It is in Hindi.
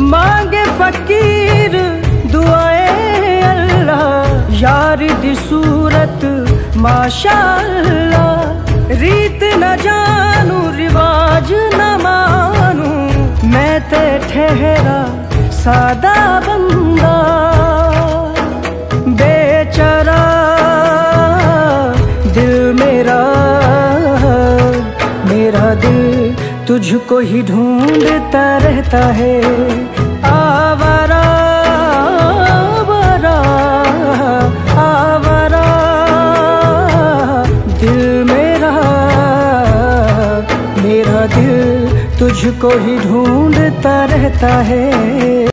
मांगे फकीर दुआए अल्लाह, यार दी सूरत माशाअल्लाह। रीत न जानू रिवाज न मानू, मैं ते ठहरा सादा बंदा। बेचारा दिल मेरा, मेरा दिल तुझको ही ढूंढता रहता है। आवारा आवारा आवारा दिल मेरा, मेरा दिल तुझको ही ढूंढता रहता है।